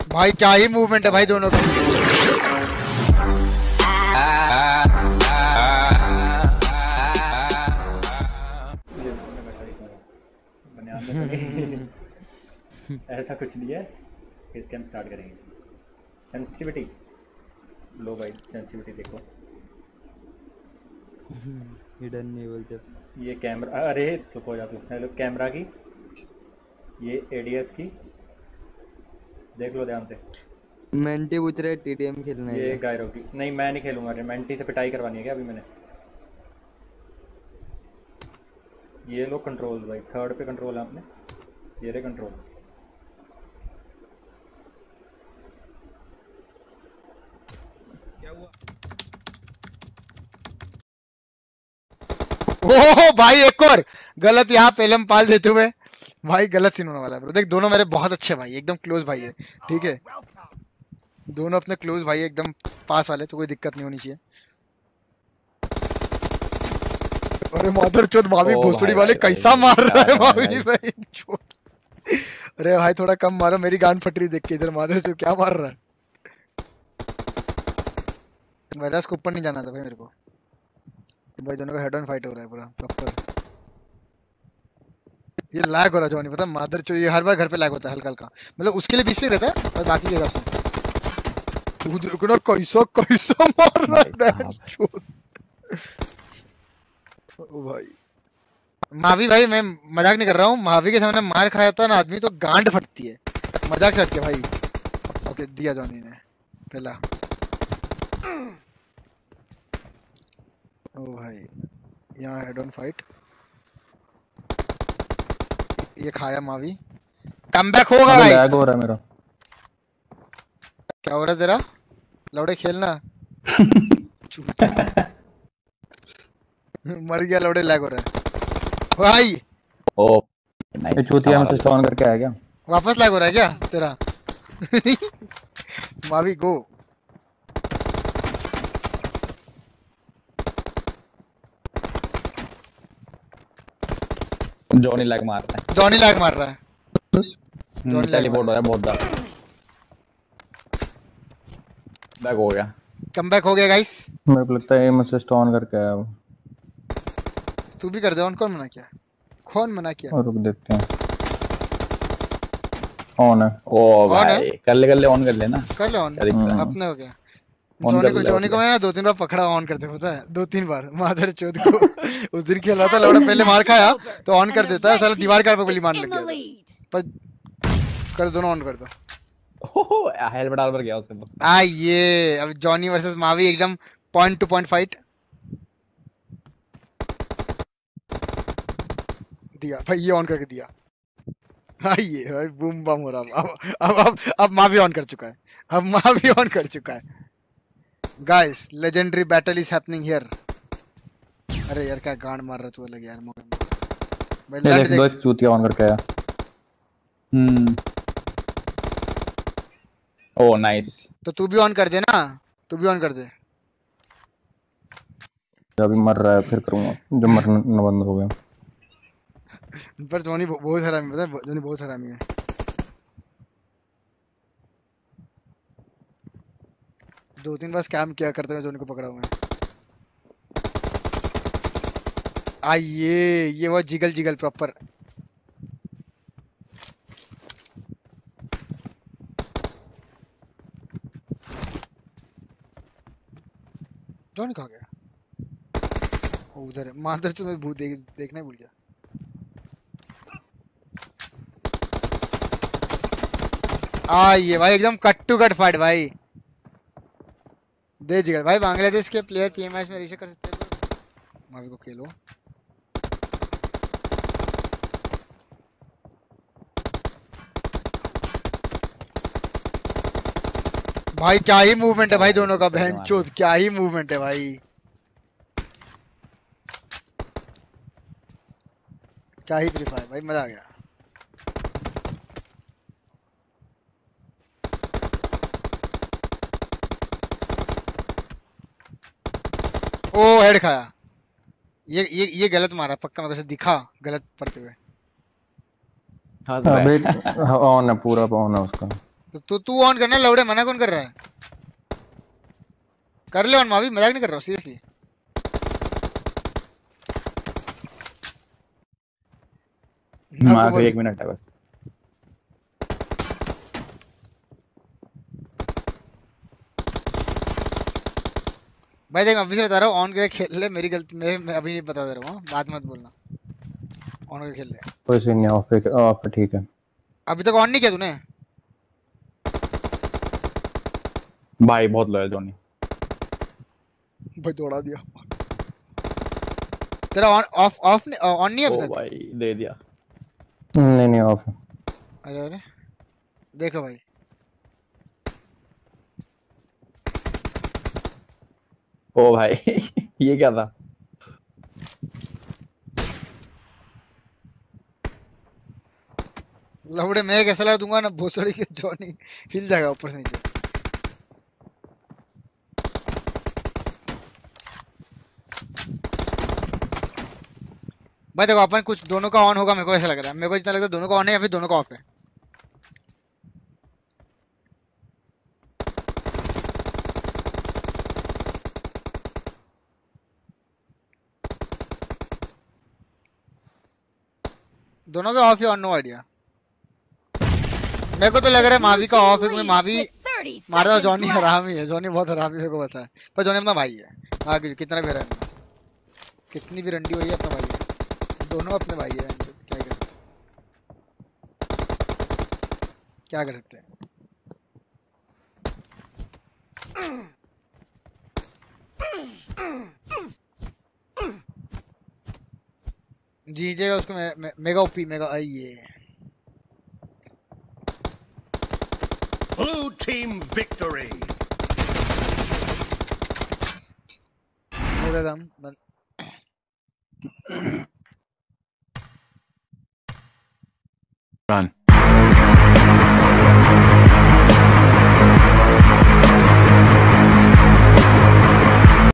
भाई क्या ही मूवमेंट है भाई दोनों का। ऐसा कुछ नहीं है, इसके हम स्टार्ट करेंगे। सेंसिटिविटी लो भाई, सेंसिटिविटी देखो। हिडन नहीं बोलते ये कैमरा, अरे चुप हो जा तू। हेलो कैमरा की, ये एडीएस की देख लो ध्यान से। मेंटी पूछ रहे टीडीएम खेलना है ये गायरो की नहीं, मैं नहीं खेलूंगा। मेंटी से पिटाई करवानी है क्या अभी मैंने। ये लो कंट्रोल भाई, थर्ड पे कंट्रोल है आपने, ये रे कंट्रोल। क्या हुआ? ओह भाई एक और गलत यहाँ पेलम पाल देते हुए भाई, गलत सीन होने वाला है ब्रो। देख दोनों मेरे बहुत अच्छे भाई, एकदम क्लोज भाई है, ठीक है। दोनों अपने क्लोज भाई एकदम पास वाले, तो कोई दिक्कत नहीं होनी चाहिए। अरे माधर चोद मावी भोसड़ी वाले कैसा मार रहा है मावी भाई चोद। अरे भाई थोड़ा कम मारो, मेरी गांड फट रही देख के। इधर माधर चोद क्या मार रहा है। वायरस को ऊपर नहीं जाना था भाई मेरे को। भाई दोनों का हेड ऑन फाइट हो रहा है पूरा प्रॉपर। ये लैग हो रहा है जॉनी, पता है माधर चोद, ये हर बार घर पे लैग होता है हल्का हल्का, मतलब उसके लिए 20 में रहता है और बाकी के हिसाब से। तू देखो ना कैसा कैसा मार रहा है बहन चोद। ओ भाई मावी भाई, मैं मजाक नहीं कर रहा हूँ। मावी के सामने मार खाया था ना आदमी तो गांड फटती है, मजाक से हट के भाई। ओके दिया जॉनी ने पहला। ओ भाई यहाँ हेड ऑन फाइट, ये खाया मावी। कमबैक होगा गाइस। लैग हो रहा है मेरा। क्या हो रहा है तेरा लौड़े, खेलना। मर गया लौड़े, लैग हो रहा है भाई। ओ नाइस, चूतिया में स्विच ऑन करके आया क्या? वापस लैग हो रहा है क्या तेरा। मावी गो। जॉनी लैग मार रहा है। जॉनी लैग मार रहा है। जॉनी लैग टेलीपोर्ट हो रहा है बहुत ज्यादा। बैक हो गया। कमबैक हो गया गाइस। मेरे को लगता है ये मुझसे ऑन करके आया वो। तू भी कर दे ऑन। कौन मना किया, कौन मना किया। और रुक देखते हैं। ऑन है। ओ भाई कर ले ऑन कर लेना। कर ले ऑन, अपने हो गया। ऑन कर ले। जॉनी को मैं 2-3 बार पकड़ा ऑन करते, पता है 2-3 बार माधर चोद को। उस दिन खेल रहा था लौड़ा, पहले मार खाया तो ऑन कर देता है, साला दीवार के ऊपर गोली मारने लग गया। पर कर दो ना, ऑन कर दो। ओहो हेलमेट डाल पर गया उसने। आ ये अब जॉनी वर्सेस मावी एकदम पॉइंट टू पॉइंट फाइट। दिया भाई, ये ऑन करके दिया। हाँ ये भाई बूम बम हो रहा। अब मावी ऑन कर चुका है, अब मावी ऑन कर चुका है। Guys legendary battle is happening here. अरे यार क्या गांड मार रहा तू अलग यार मौके में। भाई देख दो चूतिया ऑन करके आया। Oh nice. तो तू भी ऑन कर दे ना, तू भी ऑन कर दे। अभी मर रहा है फिर करूंगा जब मरना बंद हो गया। पर जॉनी बहुत हरामी, पता है जॉनी बहुत हरामी है। दो तीन बार स्कैम किया करते हुए जॉनी को पकड़ा हुआ है। ये वो जिगल जिगल प्रॉपर। जॉनी कहाँ गया, उधर है। माधर तो मैं भूत देखना ही भूल गया। ये भाई एकदम कट टू कट फाइट भाई। दे जिगर भाई, बांग्लादेश के प्लेयर पीएमएस में रीशे कर सकते हैं। मावी को खेलो। भाई क्या ही मूवमेंट है भाई दोनों का, बहन चोद क्या ही मूवमेंट है भाई, क्या ही फ्री फायर भाई, मजा आ गया। ओ हेड खाया। ये गलत मारा पक्का, मेरे को दिखा गलत पड़ते हुए। अबे ऑन है पूरा, ऑन है उसका। तो तू ऑन करना लौड़े, मना कौन कर रहा है? कर ले ऑन मावी, मजाक नहीं कर रहा हूँ सीरियसली। आखिरी 1 मिनट है बस। भाई देख अभी से बता रहा हूँ, ऑन करके खेल ले, मेरी गलती मैं अभी नहीं बता दे रहा हूँ, बात मत बोलना। ऑन करके खेल ले। कोई सीन नहीं, ऑफ पे ठीक है। अभी तक ऑन नहीं किया तूने? भाई बहुत लो है जोनी। भाई दौड़ा दिया। तेरा ऑन ऑफ ऑफ ऑन नहीं है अभी ओ तक? भाई दे दिया। नहीं ऑफ है। अरे अरे देखो भाई, ओ भाई ये क्या था? लौड़े मैं एक ऐसा लड़ दूंगा ना भोसड़ी के, जॉनी हिल जाएगा ऊपर से नीचे। भाई देखो अपन कुछ दोनों का ऑन होगा, मेरे को ऐसा लग रहा है, मेरे को जितना लगता है दोनों का ऑन है या फिर दोनों का ऑफ है। दोनों का ऑफ या ऑन, नो आइडिया। मेरे को तो लग रहा है मावी का ऑफ है, क्योंकि मावी मारता है, जॉनी हरामी है, जॉनी बहुत हरामी है, मेरे को पता है। पर जॉनी अपना भाई है, आगे कितना भी रन, कितनी भी रंडी हुई है, अपना भाई है, दोनों अपने भाई है। क्या कर सकते हैं? जीतेगा उसको मेगा ओपी मेगा आइए। Blue team victory. मेगा गम Run.